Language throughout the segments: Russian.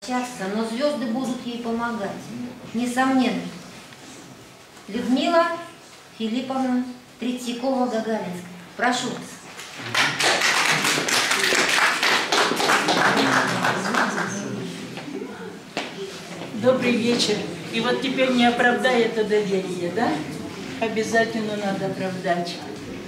Но звезды будут ей помогать, несомненно. Людмила Филипповна Третьякова-Гагаринская. Прошу вас. Добрый вечер. И вот теперь не оправдай это доверие, да? Обязательно надо оправдать.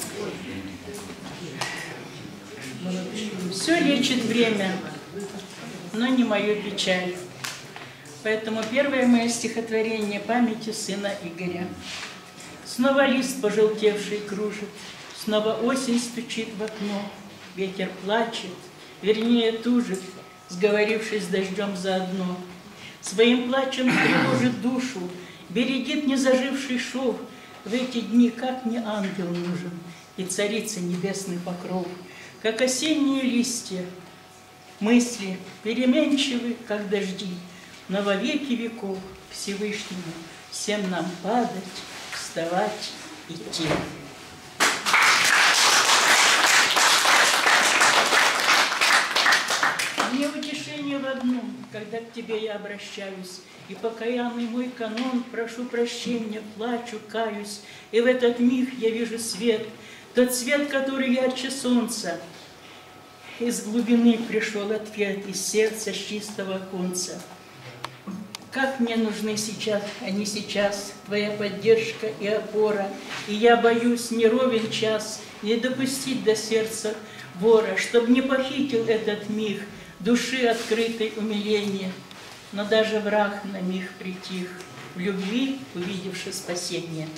Все лечит время, но не мою печаль. Поэтому первое мое стихотворение памяти сына Игоря. Снова лист пожелтевший кружит, снова осень стучит в окно, ветер плачет, вернее тужит, сговорившись с дождем заодно. Своим плачем тревожит душу, бередит незаживший шов. В эти дни как мне ангел нужен и царица небесный покров. Как осенние листья, мысли переменчивы, как дожди, но во веки веков Всевышнему всем нам падать, вставать, идти. Мне утешение в одном, когда к тебе я обращаюсь, и покаянный мой канон, прошу прощения, плачу, каюсь, и в этот миг я вижу свет, тот свет, который ярче солнца. Из глубины пришел ответ, из сердца с чистого оконца. Как мне нужны сейчас, а не сейчас, твоя поддержка и опора, и я боюсь, не ровен час, не допустить до сердца вора, чтоб не похитил этот миг души открытой умиления. Но даже враг на миг притих, в любви увидевши спасение.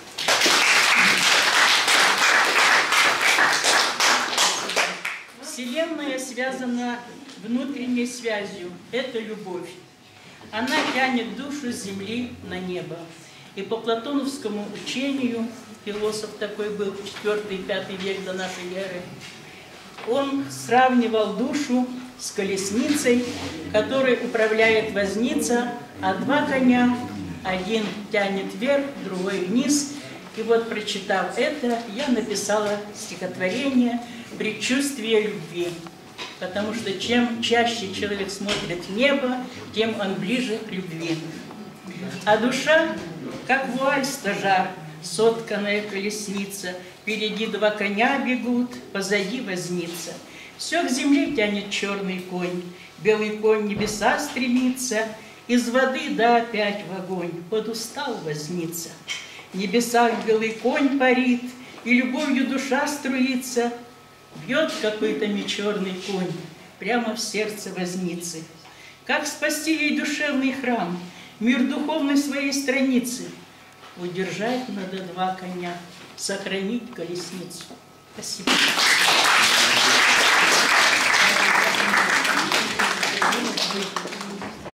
Вселенная связана внутренней связью. Это любовь. Она тянет душу с земли на небо. И по платоновскому учению, философ такой был, 4-5 век до нашей эры, он сравнивал душу с колесницей, которой управляет возница, а два коня, один тянет вверх, другой вниз. И вот, прочитав это, я написала стихотворение «Предчувствие любви». Потому что чем чаще человек смотрит в небо, тем он ближе к любви. А душа, как вуаль стажар, сотканная колесница, впереди два коня бегут, позади возница. Все к земле тянет черный конь, белый конь небеса стремится, из воды да опять в огонь, подустал возница. В небесах белый конь парит, и любовью душа струится. Бьет какой-то черный конь прямо в сердце возницы. Как спасти ей душевный храм, мир духовной своей страницы? Удержать надо два коня, сохранить колесницу. Спасибо.